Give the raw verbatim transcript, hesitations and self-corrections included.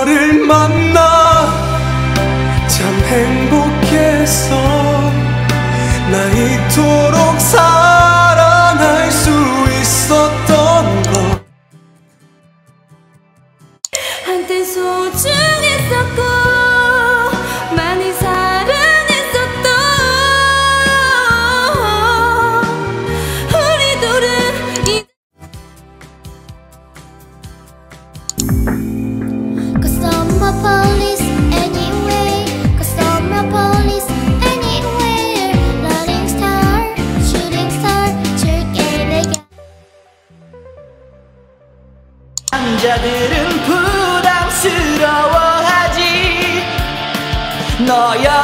너를 만나 참 행복했어. 나 이토록 사랑할 수 있었던 것. 한때 소중했었고 많이 사랑했었던 우리 둘은 이제 Cause I'm a police anyway. Cause I'm a police anywhere. Running star, shooting star, 줄게 내게. 남자들은 부담스러워하지. 너여